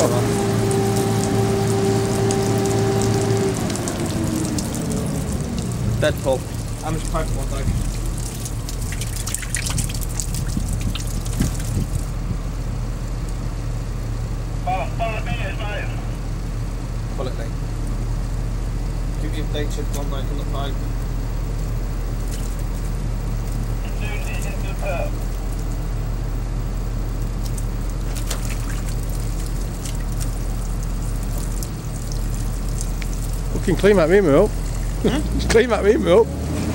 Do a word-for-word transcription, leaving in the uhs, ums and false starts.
Deadpool. How much pipe one like? Five, five meters, mate. Pull it, mate. Give you updated one night on the pipe. Soon as it's into the perp. Fucking clean that rim up. Hmm? Just clean that rim up.